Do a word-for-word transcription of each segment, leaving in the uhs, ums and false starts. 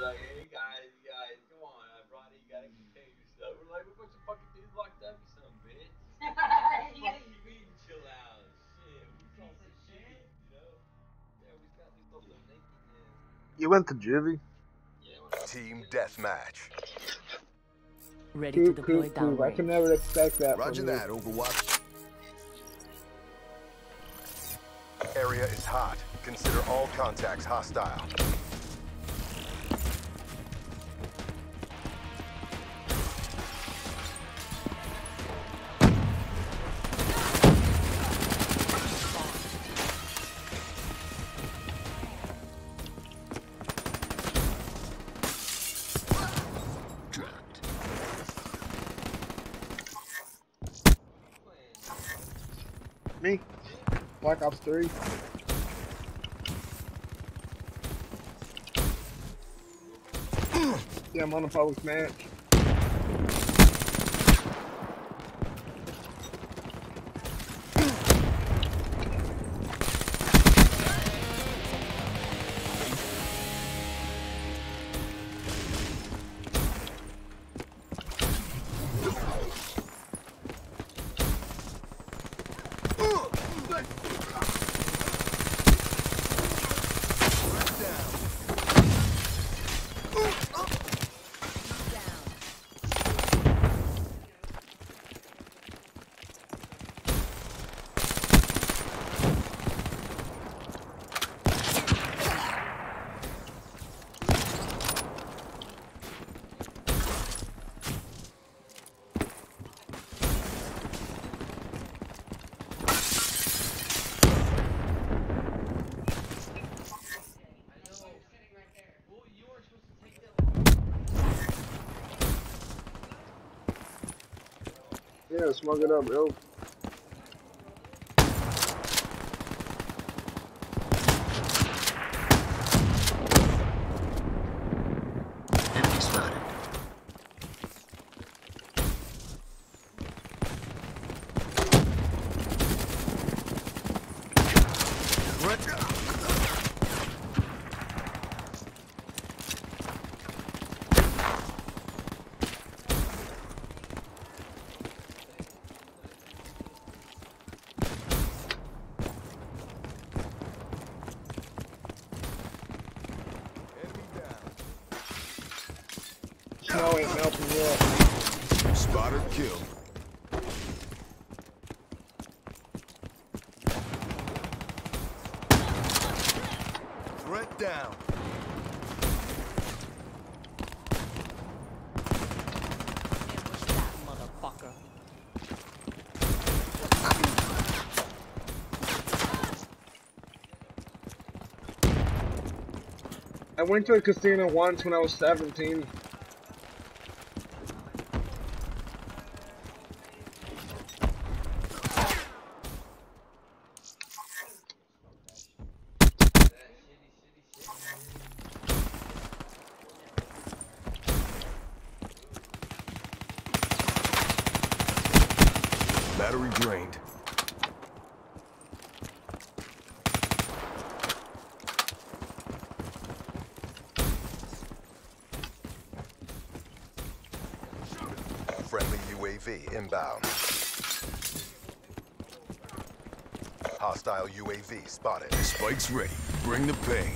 like, hey guys, you guys, come on, uh, Ronnie, you gotta contain yourself. We're like, we're a bunch of fucking dudes locked up, you son of a bitch. What the fuck you mean chill out? Shit, we saw some shit, you know? Yeah, we got we saw some nakedness. You went to juvie? Yeah, when I was Team deathmatch. Ready to Coop, deploy coop, coop. I downrange. can never expect that Roger from you. that, Overwatch. Area is hot. Consider all contacts hostile. Me? Black Ops three. Yeah, I'm on a public match. Yeah, smoke it up, bro. Enemy spotted. Snow ain't melting yet. Spotter kill. Threat down. Motherfucker. I went to a casino once when I was seventeen. Battery drained. Friendly U A V inbound. Hostile U A V spotted. Spikes ready. Bring the pain.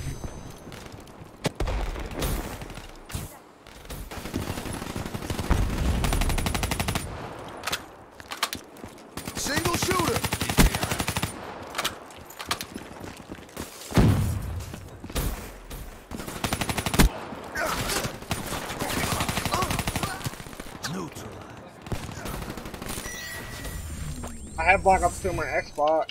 Single shooter. I have Black Ops two on my Xbox.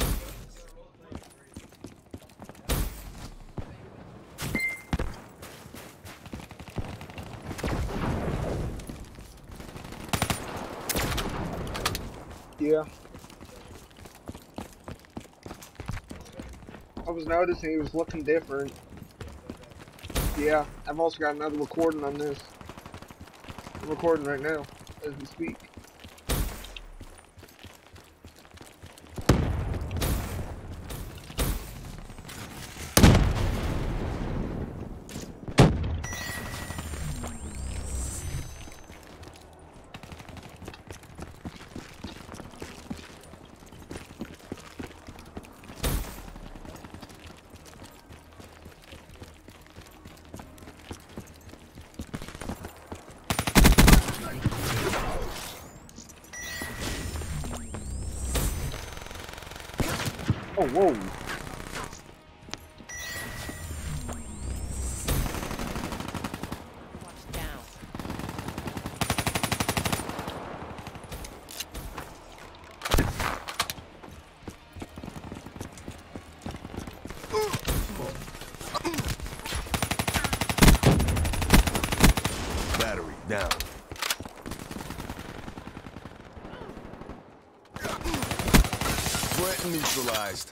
Yeah. I was noticing he was looking different. Yeah, I've also got another recording on this. I'm recording right now, as we speak. Oh, whoa. Watch down. Battery down. Threat neutralized.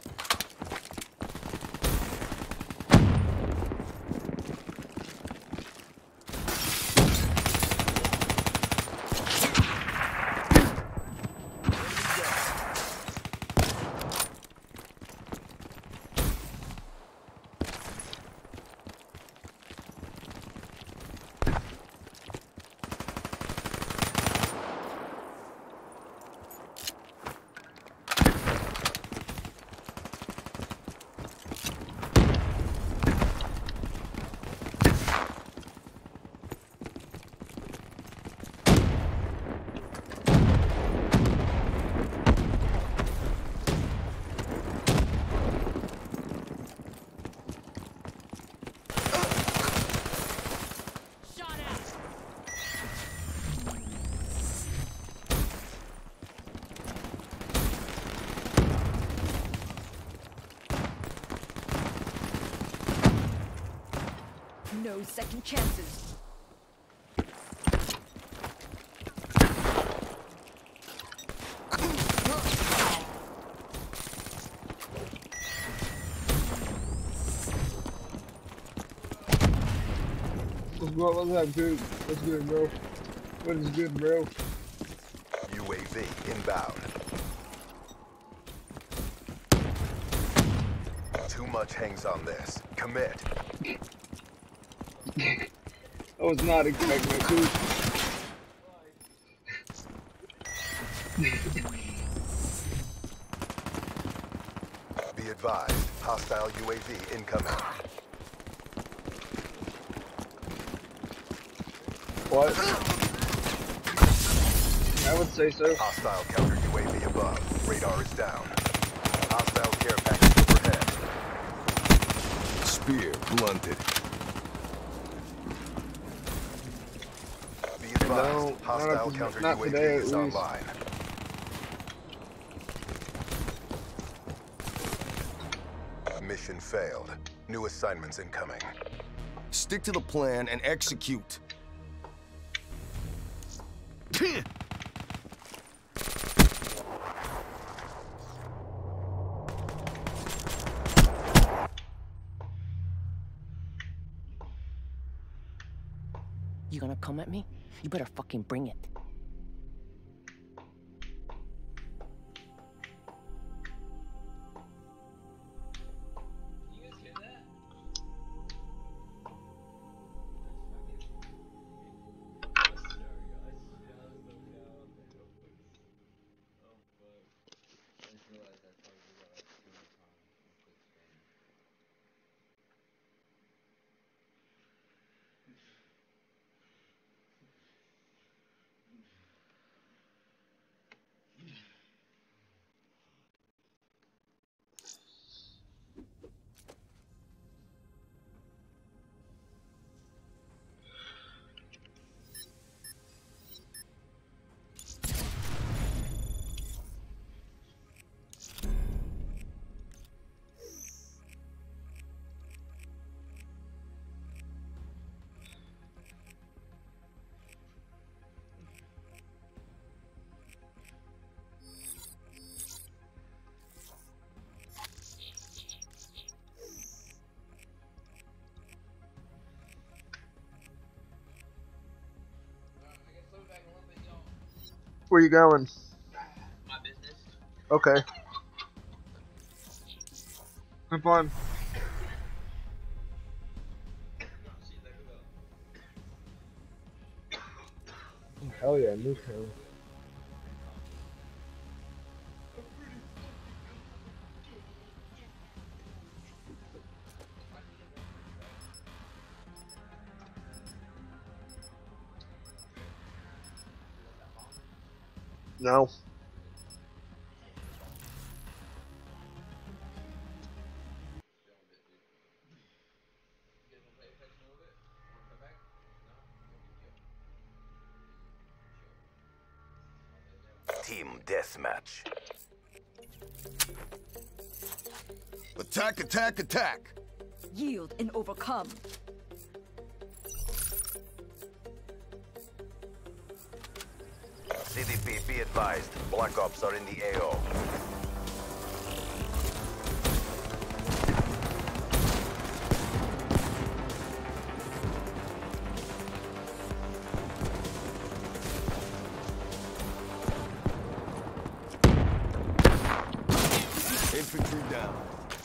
Shot at. No second chances. What's good? What's up, dude? What's good, bro? What is good, bro? U A V inbound. Too much hangs on this. Commit. I was not expecting it, dude. Be advised. Hostile U A V incoming. What? I would say so. Hostile counter U A V above. Radar is down. Hostile care package overhead. Spear blunted. Be advised. No, not Hostile at this- counter not U A V today, is at least. online. Mission failed. New assignments incoming. Stick to the plan and execute. You gonna come at me? You better fucking bring it. You guys hear that? That's fucking. Sorry, guys. Yeah, I was looking down on there real quick. Oh, fuck. I just realized I probably got like too much time on quick screen. Alright, I guess slow back a little bit, y'all. Where you going? My business. Okay. Have fun. See, there we go. Hell yeah, new hell. No. Team deathmatch. Attack, attack, attack. Yield and overcome. C D P, be advised. Black Ops are in the A O. Infantry down.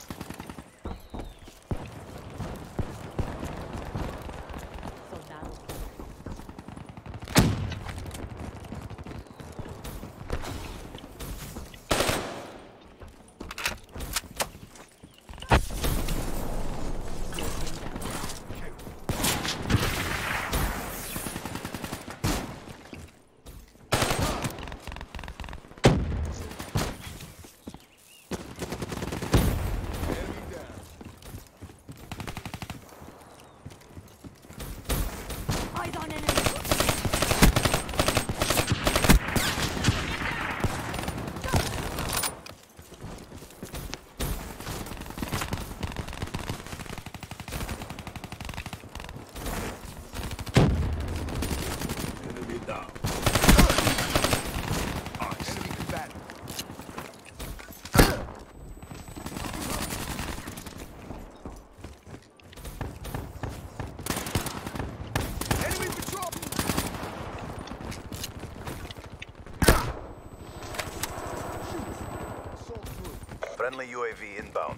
Eyes on enemy. Enemy down. Enemy combatant. Enemy patrol. Assault through. Friendly U A V inbound.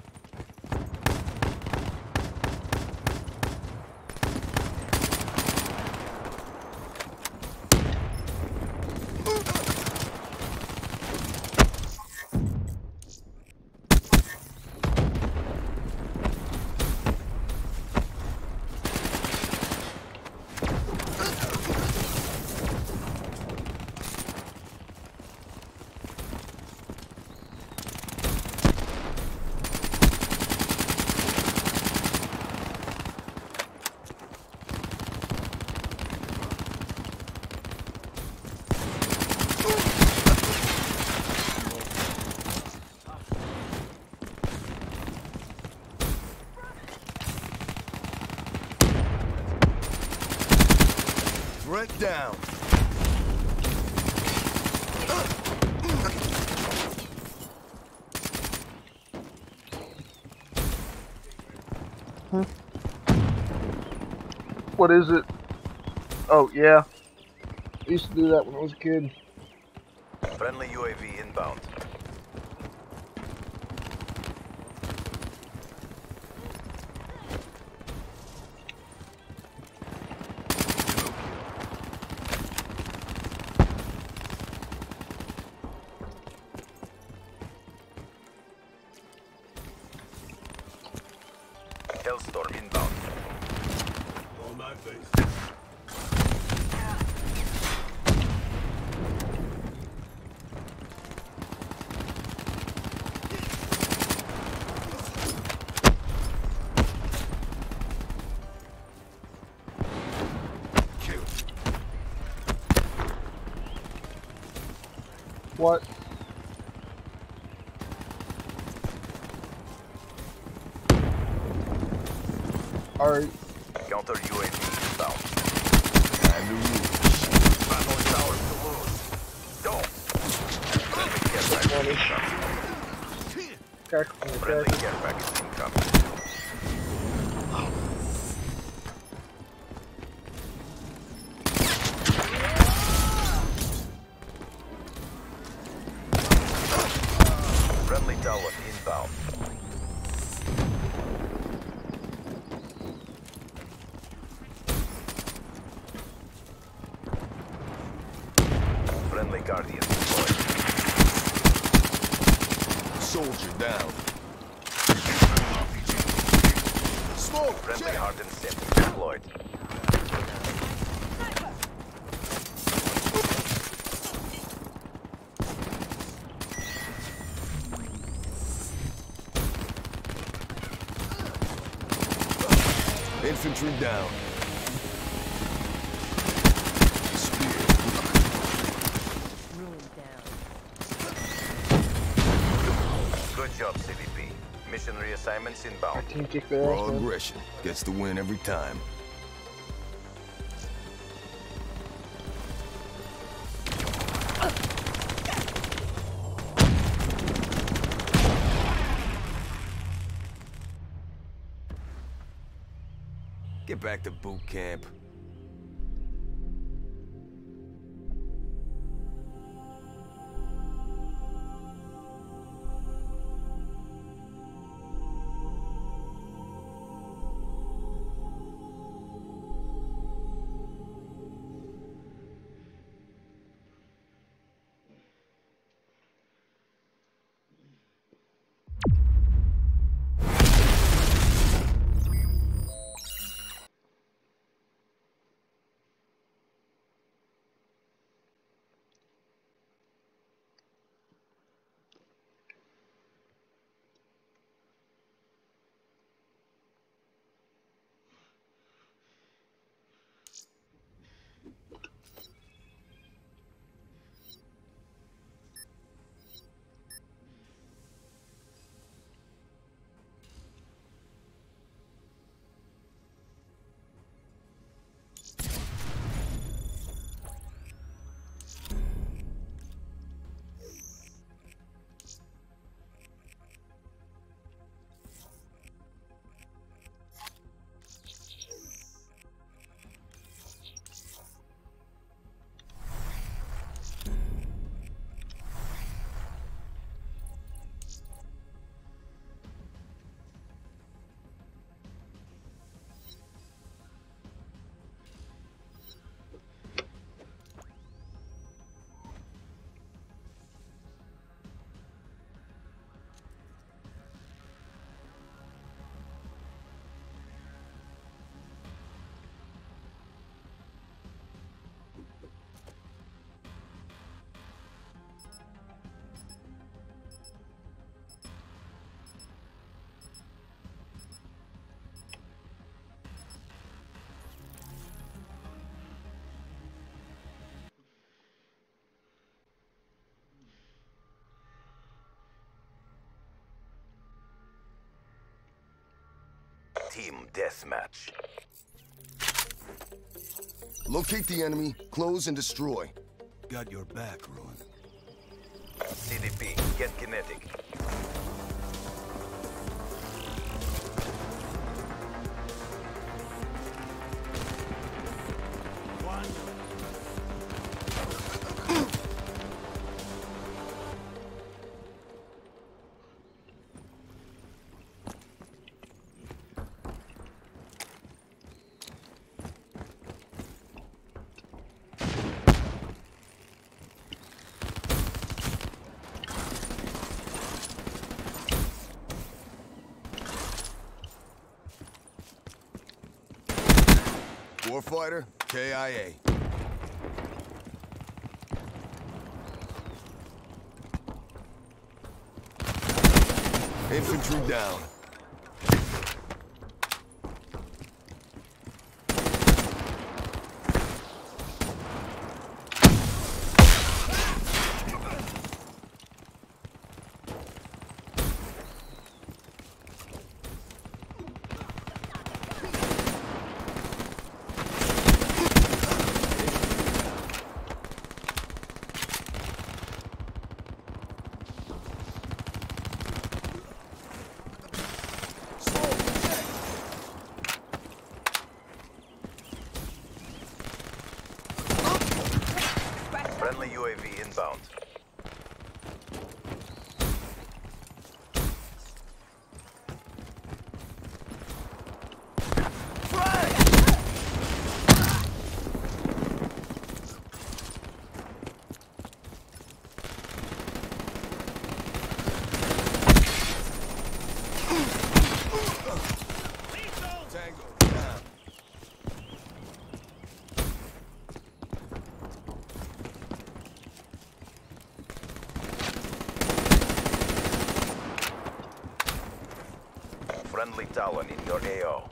Threat down. What is it? Oh, yeah. I used to do that when I was a kid. Friendly U A V inbound. Hellstorm inbound. On my face. What? Alright. Counter U A V inbound. And the roof. Battle towers to lose. Don't. Friendly care package incoming. Attack from the Friendly back. care package incoming. Friendly tower inbound. Friendly Guardian deployed. Soldier down. Smoke. Friendly check. hardened sentry deployed. Infantry down. Ruined them. job, C V P. Mission reassignments Our inbound. team kicked their ass, Raw man. aggression gets the win every time. Get back to boot camp. Team deathmatch. Locate the enemy, close and destroy. Got your back, Ruin. C D P, get kinetic. Warfighter, K I A. Infantry down. Friendly U A V inbound. Tango, down. Friendly Talon in your A O.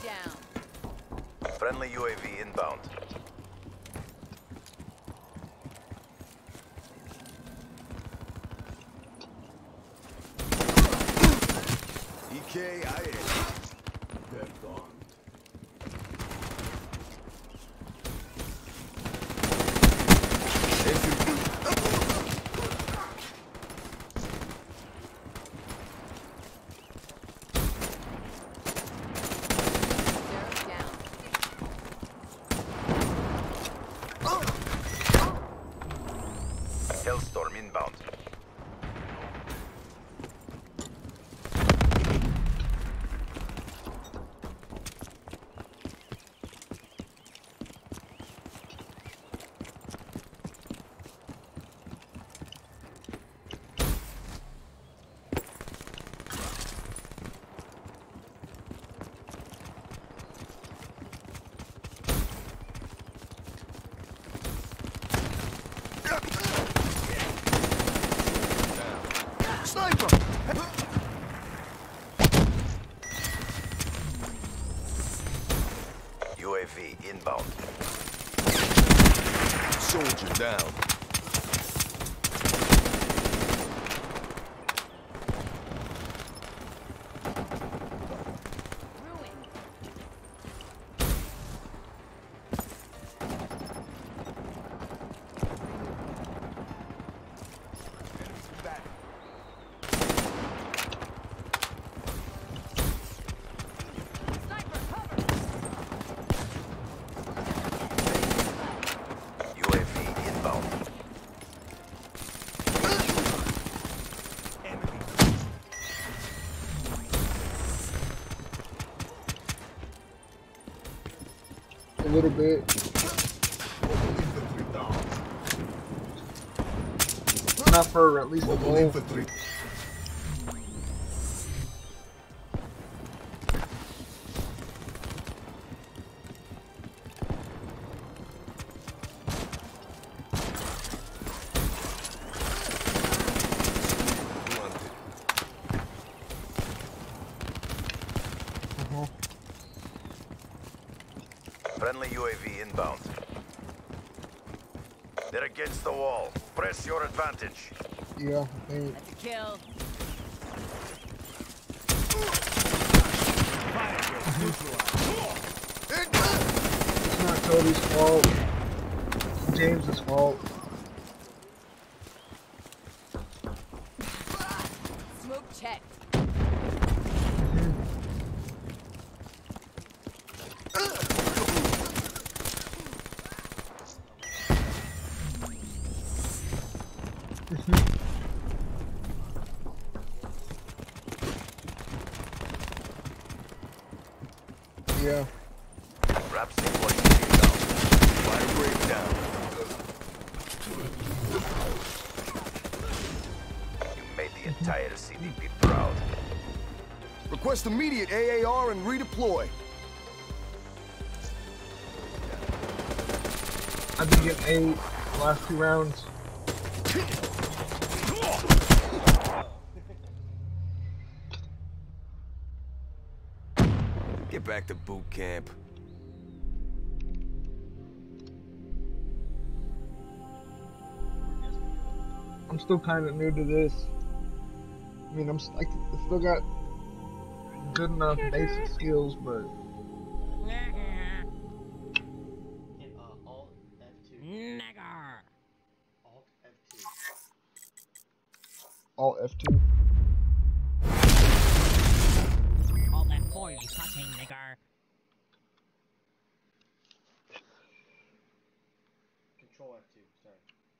down. Friendly U A V inbound. E K I A. Dead gone. Hellstorm inbound. Sniper! U A V inbound. Soldier down. U A V inbound. A little bit. Not for at least a goal. Friendly U A V inbound. They're against the wall. Press your advantage. Yeah, I think. That's a kill. It's not Cody's fault. It's James's fault. Smoke check. Yeah. Wrap sequence inbound. Fire breakdown. You made the entire C D P proud. Request immediate A A R and redeploy. I've been getting eight the last two rounds. Get back to boot camp. I'm still kind of new to this. I mean, I'm s- I c- still got good enough basic skills, but Hit uh, Alt F two. Nigger. Alt F two. all F two. All that for you touching, nigger. Control F two, sorry.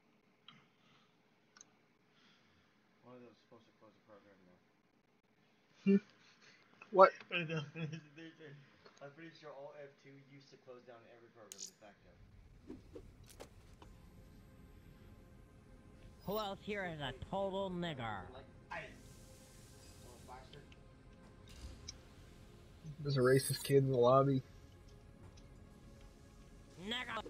One of those is supposed to close the program now. What? I'm pretty sure Alt F two used to close down every program de facto. Who else here is a total nigger? Like ice. Little bastard. There's a racist kid in the lobby. Nigger.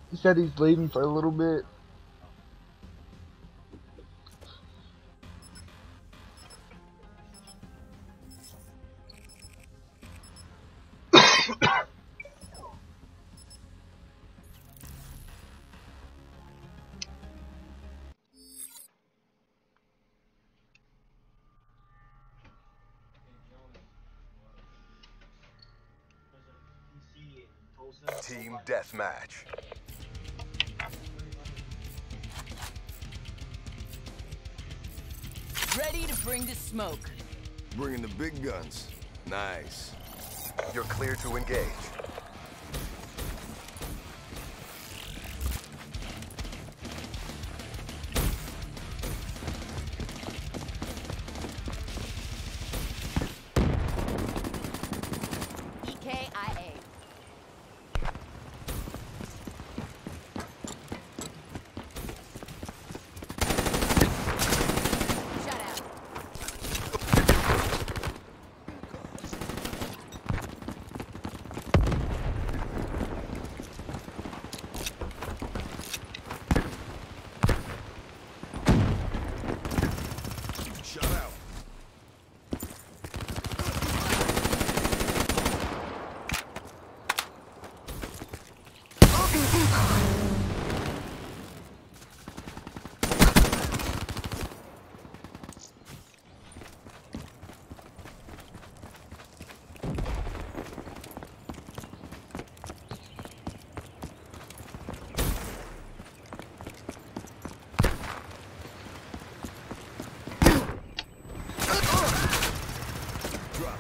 He said he's leaving for a little bit. Team deathmatch. Ready to bring the smoke. Bringing the big guns. Nice. You're clear to engage. E K I A. Shut out. Shut out. Drop.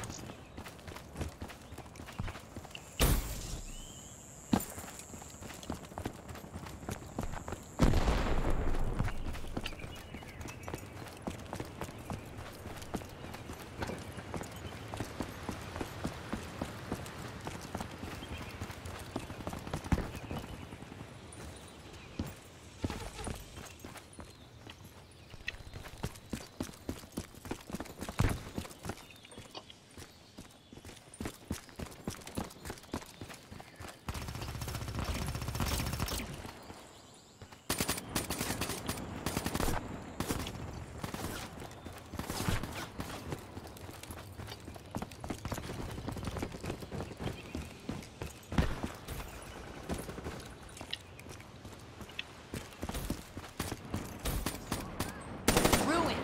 Ruin.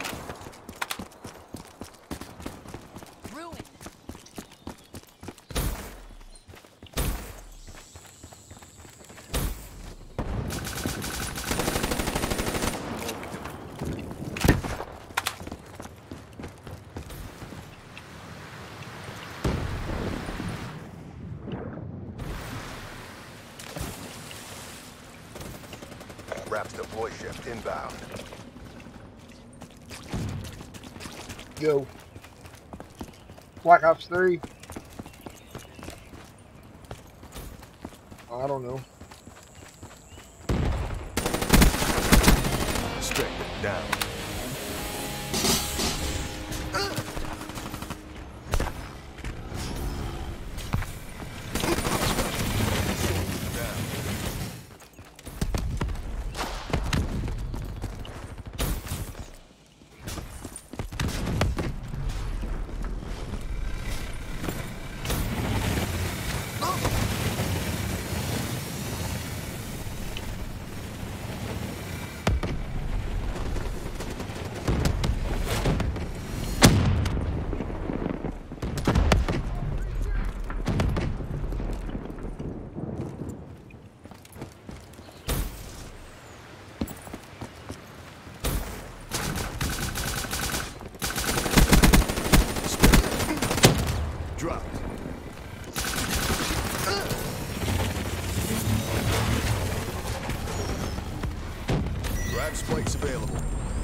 Ruin. Raps deploy shift inbound. Go. Black Ops three. I don't know. Straight it down. Dropped. Grab spikes available.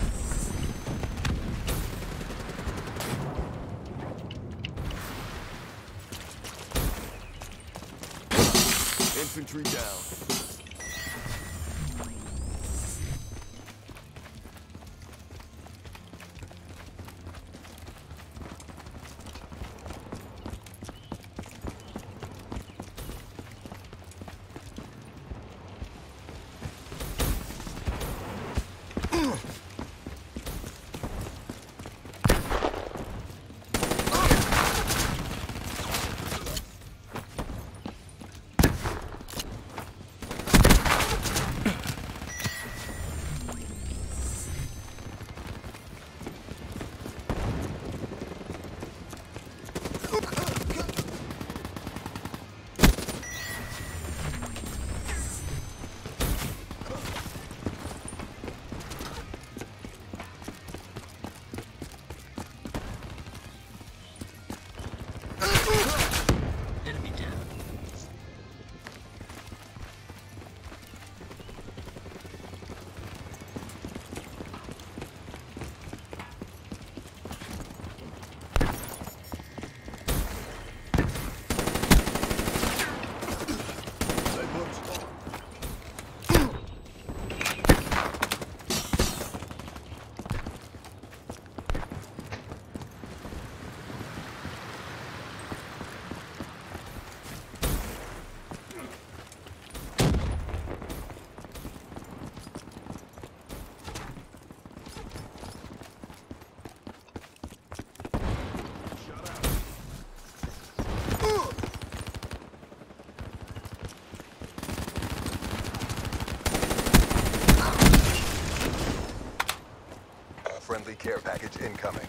Infantry down. care package incoming.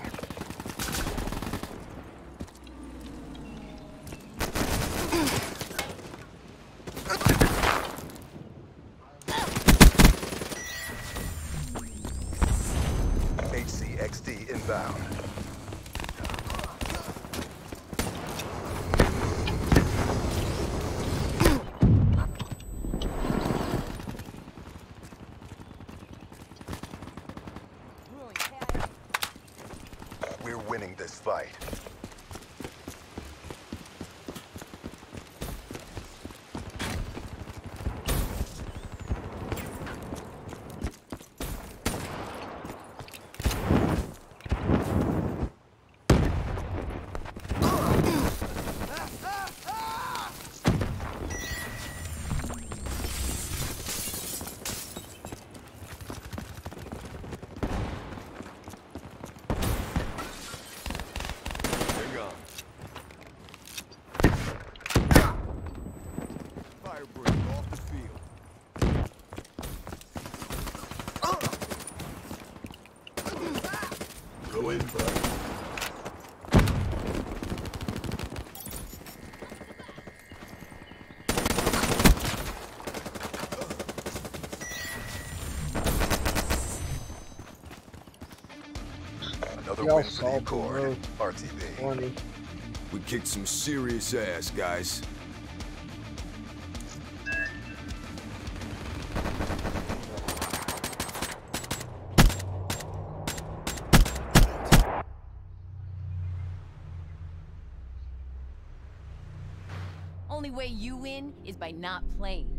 H C X D inbound. We're winning this fight. Go in, bud. Another Y'all win for the solved the Accord. road. R T B. twenty. We kicked some serious ass, guys. Only way you win is by not playing.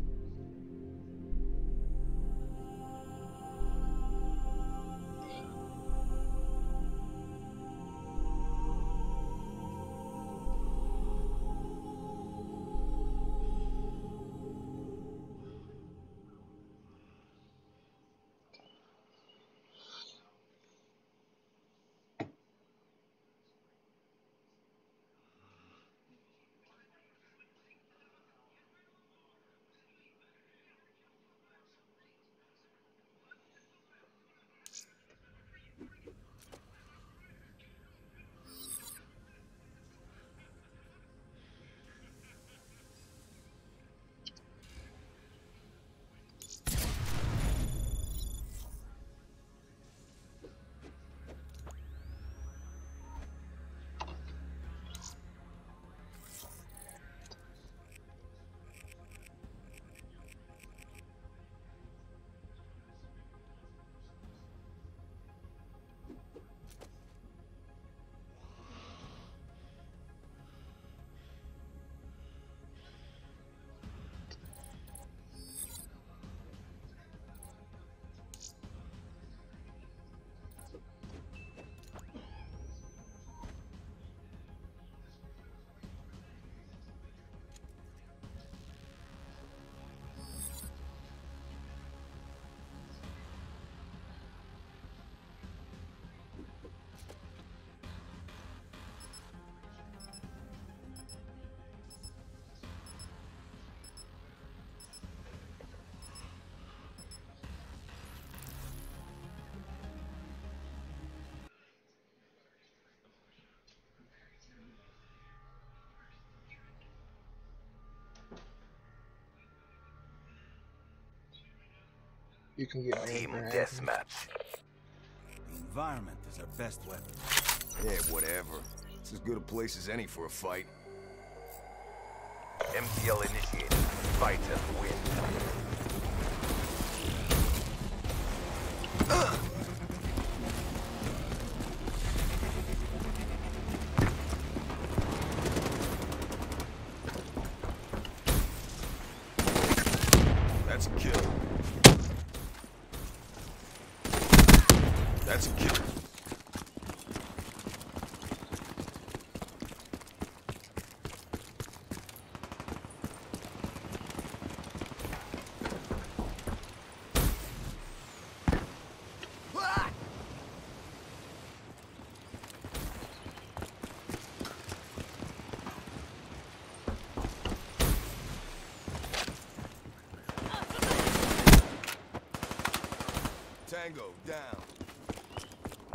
You can get me Team in there. deathmatch. The environment is our best weapon. Yeah, whatever. It's as good a place as any for a fight. M T L initiated. Fight and win. That's a kill. That's a kill. Tango down.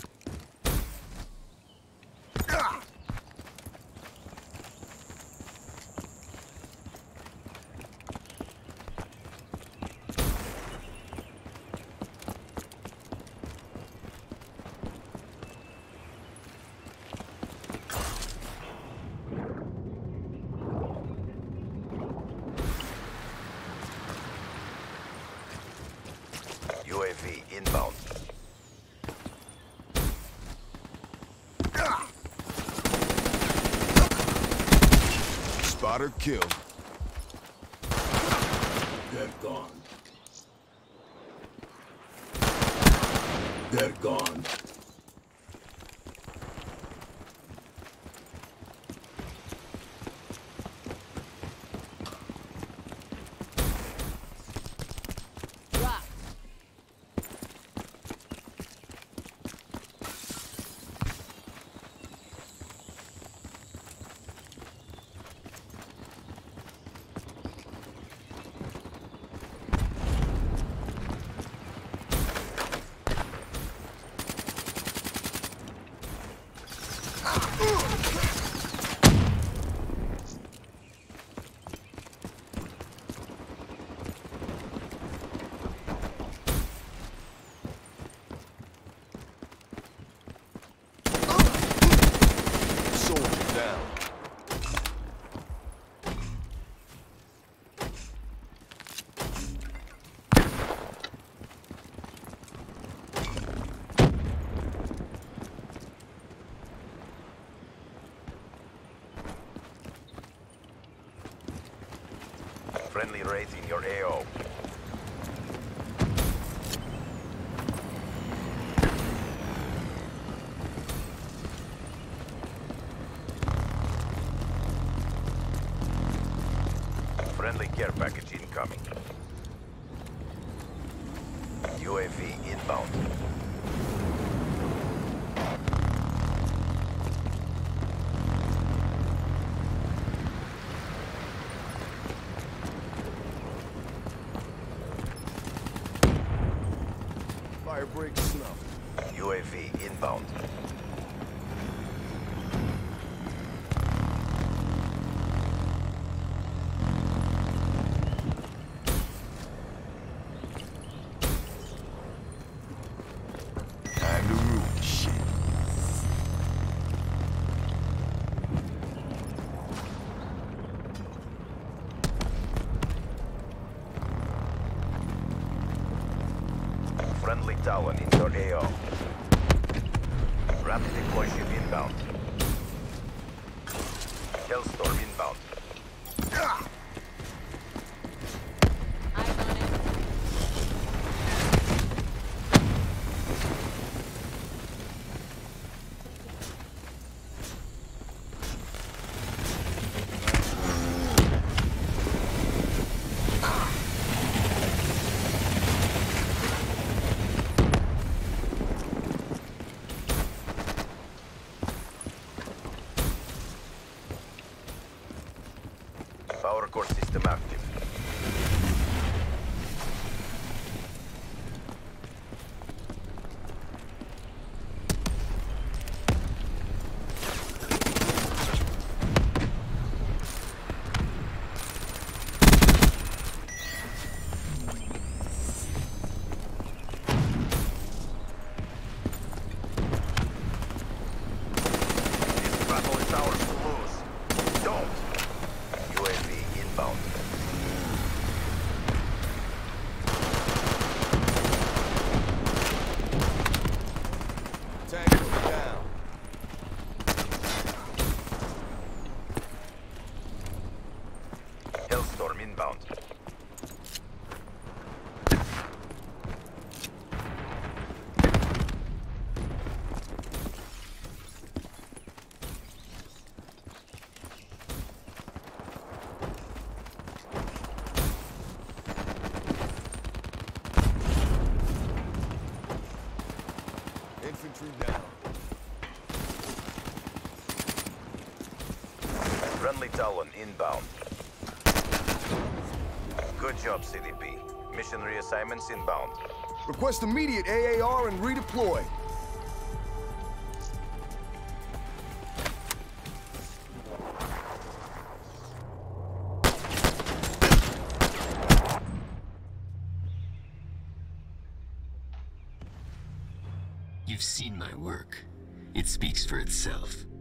Got her killed. They're gone. They're gone. Drop. Soldier down. Friendly raising your A O. Friendly care package incoming. U A V inbound. Fire break snuff. U A V inbound. Time to ruin shit. Friendly Talon in your A O. Rapid deploy ship inbound. Hellstorm inbound. Eyes on it. Power core system active. This battle is ours to lose. Don't! U A V inbound. Tango down. Hellstorm inbound. Infantry down. Friendly Talon inbound. Good job, C D P. Mission reassignments inbound. Request immediate A A R and redeploy. You've seen my work. It speaks for itself.